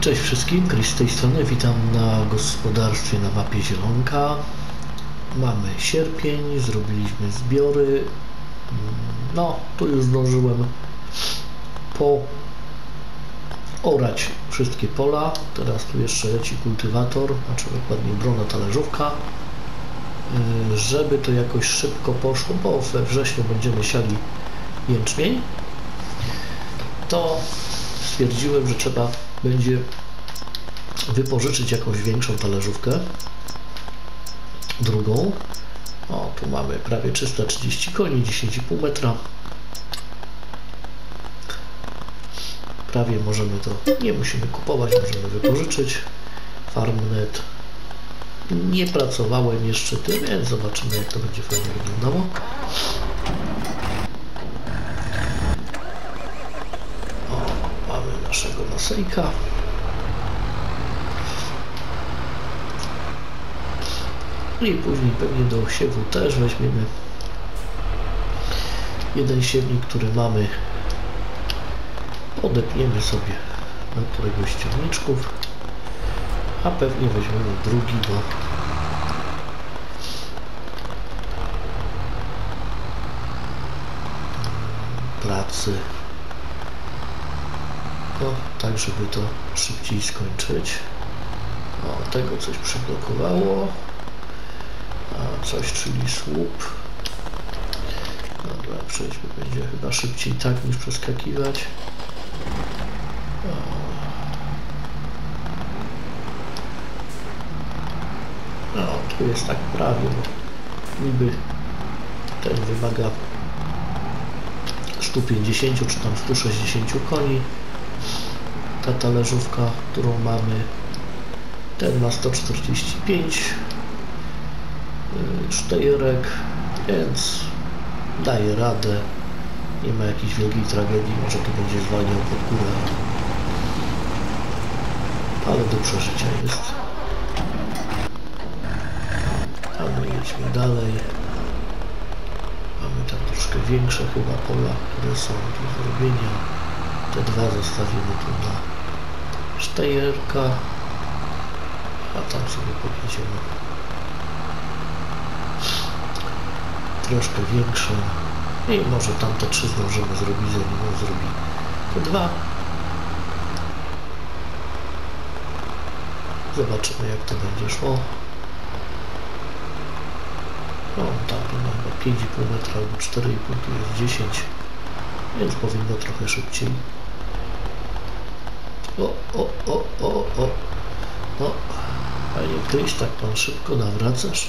Cześć wszystkim, Chris z tej strony, witam na gospodarstwie na mapie Zielonka. Mamy sierpień, zrobiliśmy zbiory. No, tu już zdążyłem orać wszystkie pola. Teraz tu jeszcze leci kultywator, znaczy dokładnie brona talerzówka, żeby to jakoś szybko poszło, bo we wrześniu będziemy siali jęczmień. To stwierdziłem, że trzeba będzie wypożyczyć jakąś większą talerzówkę, drugą. O, tu mamy prawie 330 koni, 10,5 metra. Prawie możemy to, nie musimy kupować, możemy wypożyczyć. Farmnet. Nie pracowałem jeszcze tym, więc zobaczymy, jak to będzie fajnie wyglądało. O, mamy naszego masejka. I później pewnie do siewu też weźmiemy jeden siewnik, który mamy, odepniemy sobie na któregoś z ciągniczków, a pewnie weźmiemy drugi do pracy, no, tak żeby to szybciej skończyć. O, tego coś przyblokowało. A coś, czyli słup. Dobra, przejdźmy, będzie chyba szybciej tak niż przeskakiwać. No, tu jest tak prawie, bo niby ten wymaga 150 czy tam 160 koni. Ta talerzówka, którą mamy, ten ma 145 sztejerek, więc daje radę, nie ma jakiejś wielkiej tragedii, może to będzie zwalniał pod górę, ale do przeżycia jest. A my jedźmy dalej. Mamy tam troszkę większe chyba pola, które są do zrobienia. Te dwa zostawimy tu na sztejerka, a tam sobie podjedziemy troszkę większe i może tamte 3 zdążymy zrobić, zanim on zrobi te 2. Zobaczymy, jak to będzie szło. No, tam mamy 5,5 metra albo 4,5, tu jest 10, więc powinno trochę szybciej. No, panie Chris, tak pan szybko nawracasz?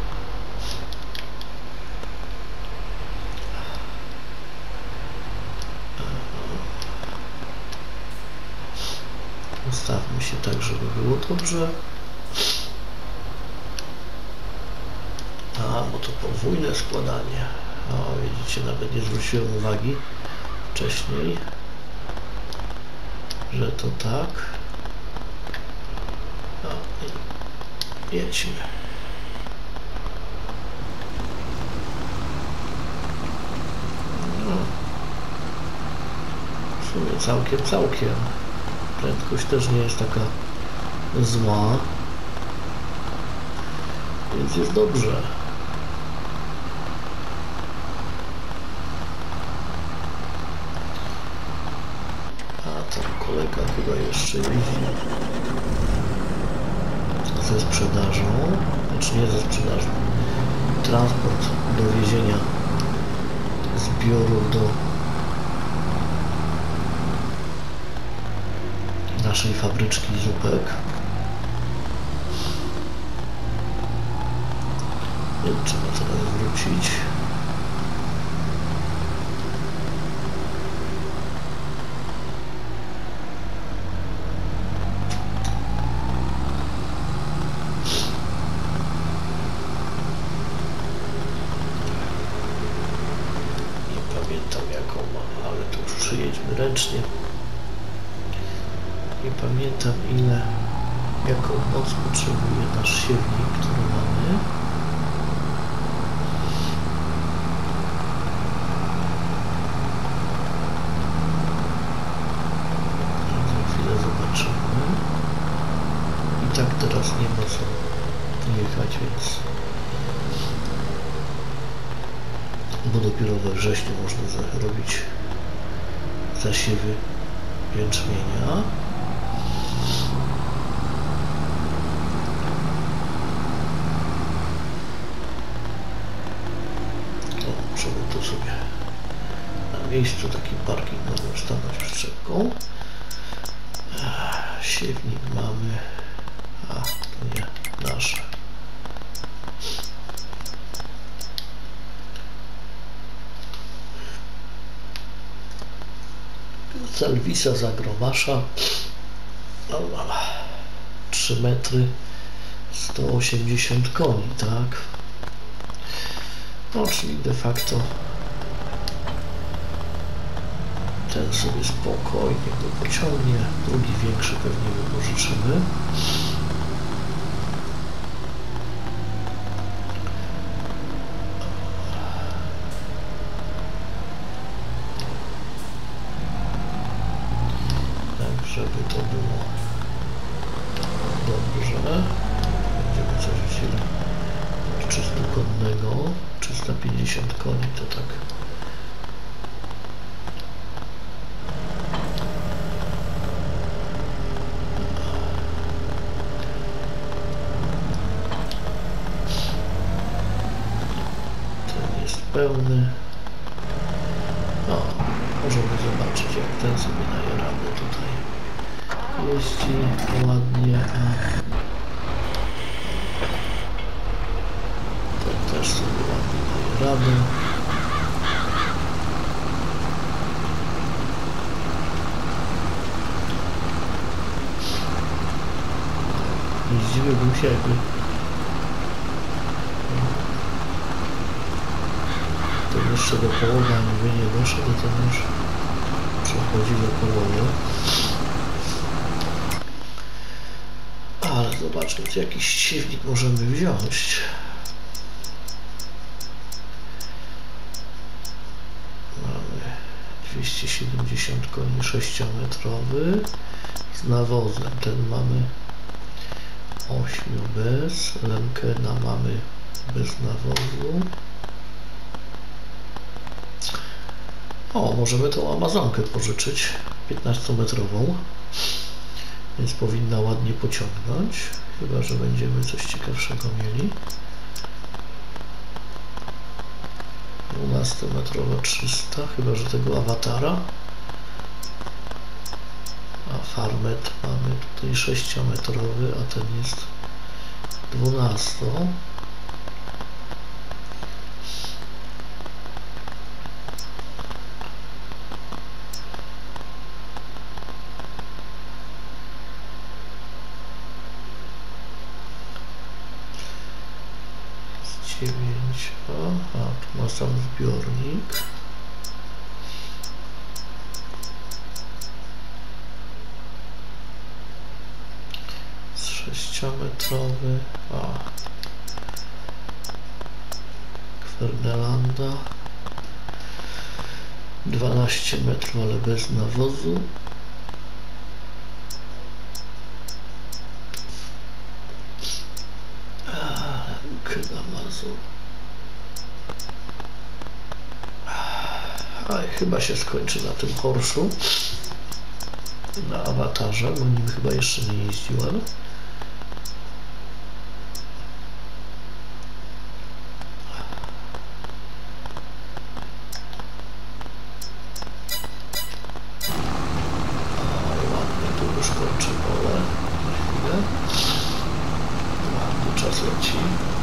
Ustawmy się tak, żeby było dobrze. A, bo to podwójne składanie. O, widzicie, nawet nie zwróciłem uwagi wcześniej, że to tak. No i jedźmy. No. W sumie całkiem. Prędkość też nie jest taka zła, więc jest dobrze. A tam kolega chyba jeszcze jeździ ze sprzedażą, znaczy nie ze sprzedażą, transport do wiezienia zbiorów do naszej fabryczki zupek. Nie wiem, trzeba teraz wrócić. Nie pamiętam, jaką mam, ale to już przyjedźmy ręcznie. Nie pamiętam, jaką moc potrzebuje nasz siewnik, który mamy. Za chwilę zobaczymy. tak teraz nie ma co jechać, więc bo dopiero we wrześniu można robić zasiewy jęczmienia. O, żeby tu sobie na miejscu takim parkingowym stanąć przyczepką. Siewnik mamy, a to nie nasze. Salvisa Zagromasza, 3 metry, 180 koni, tak? No, czyli de facto ten sobie spokojnie go pociągnie, drugi większy pewnie wypożyczymy. Żeby to było dobrze. Będziemy coś wzięli od 300-konnego, 350 koni to tak. Ten jest pełny. O, możemy zobaczyć, jak ten sobie daje radę tutaj. Jeździ ładnie, a ten też sobie ładnie daje radę. Nie zdziwiłbym się, jakby to jeszcze do połowy, a nie doszedł, to ten już przechodzi do połowy. Ale zobaczmy, czy jakiś siewnik możemy wziąć. Mamy 270 koni 6-metrowy z nawozem. Ten mamy 8 bez, Lemkena mamy bez nawozu. O, możemy tą Amazonkę pożyczyć, 15-metrową. Więc powinna ładnie pociągnąć, chyba że będziemy coś ciekawszego mieli. 12-metrowa 300, chyba że tego awatara. A Farmet mamy tutaj 6-metrowy, a ten jest 12. A tu ma sam zbiornik. Z 6-metrowy. Kwernelanda. 12 metrów, ale bez nawozu. Chyba się skończy na tym Porschu, na awatarze, bo nim chyba jeszcze nie jeździłem. Ładnie, tu już kończę pole. Na chwilę. Ładnie czas leci.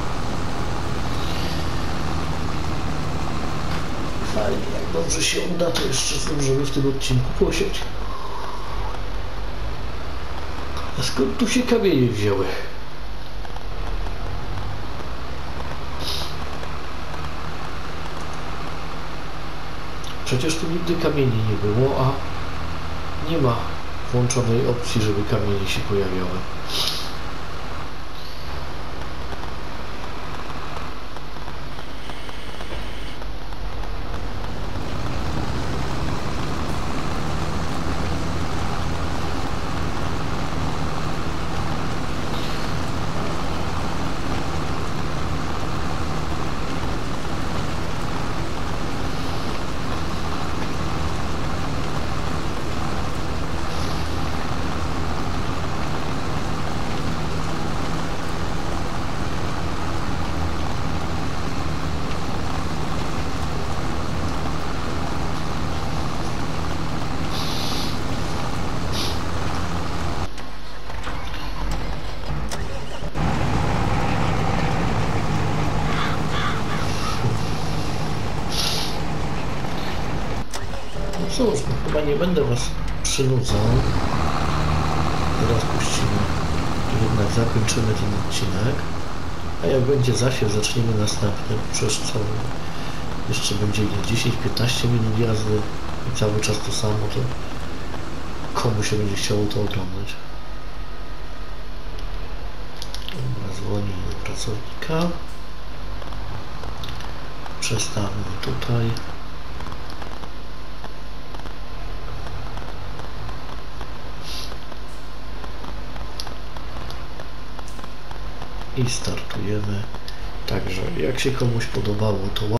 Fajnie, jak dobrze się uda, to jeszcze zdążymy w tym odcinku posieć. A skąd tu się kamienie wzięły? Przecież tu nigdy kamieni nie było, a nie ma włączonej opcji, żeby kamienie się pojawiały. chyba nie będę Was przynudzał. Teraz puścimy. Jednak zakończymy ten odcinek. A jak będzie zasiew, zaczniemy następny. Przecież co? Jeszcze będzie 10-15 minut jazdy i cały czas to samo, to komu się będzie chciało to oglądać? Dobra, dzwoni do pracownika. Przestawmy tutaj. I startujemy. Także jak się komuś podobało, to